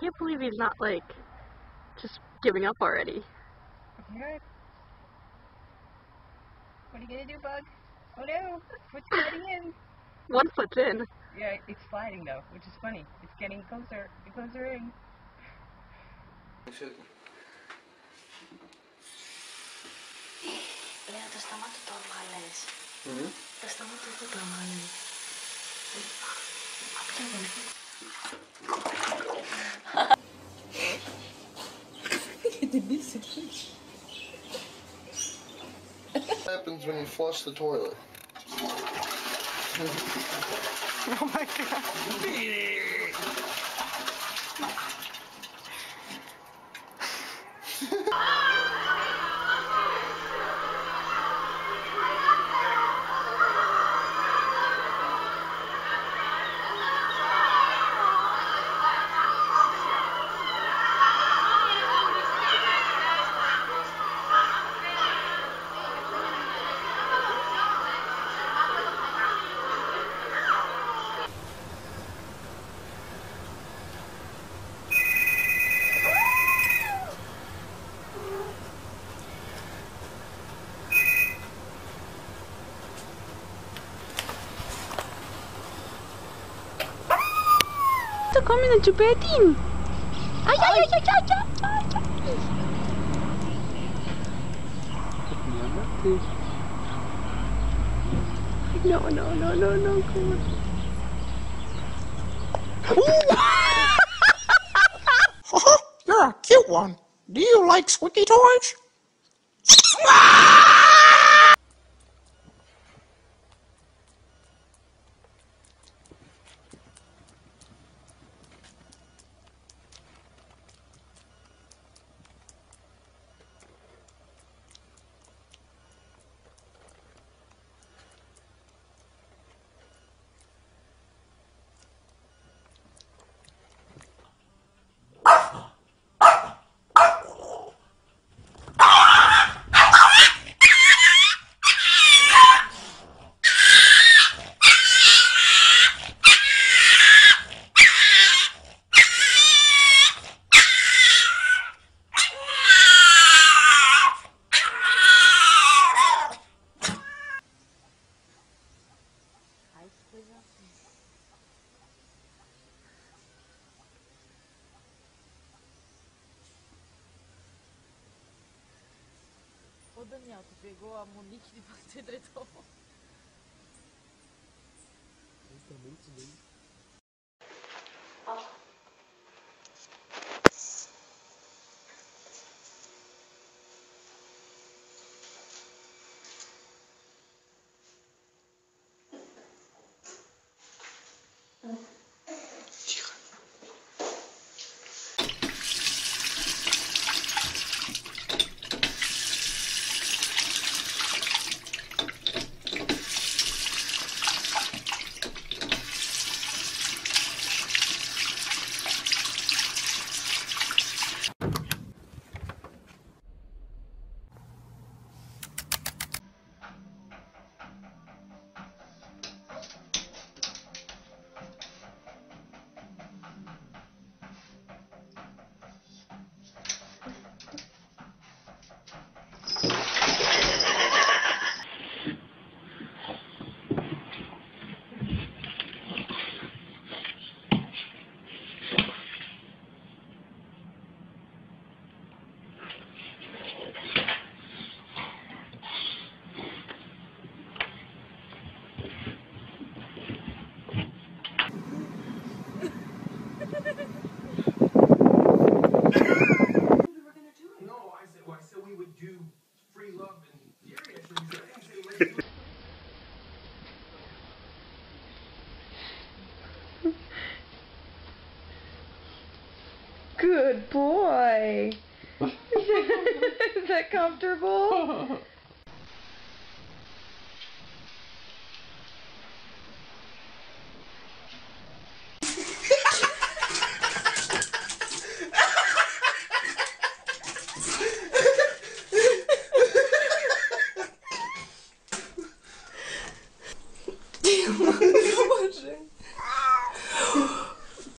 can't believe he's not, like, just giving up already. Alright. What are you gonna do, Bug? Oh no! Foot's sliding in! One foot's in. Yeah, it's sliding though, which is funny. It's getting closer and closer in. Το σταμάτω το μάλες. Το σταμάτω το μάλες. What happens when you flush the toilet? Oh my god. To kami na chupetin. Ay, ay, ay, ay, ay, ay, ay. No, no, no, no, no, come on. You're a cute one. Do you like squeaky toys? Ô Daniel, tu pegou a Monique de você diretor? Good boy. Is that comfortable? Boże.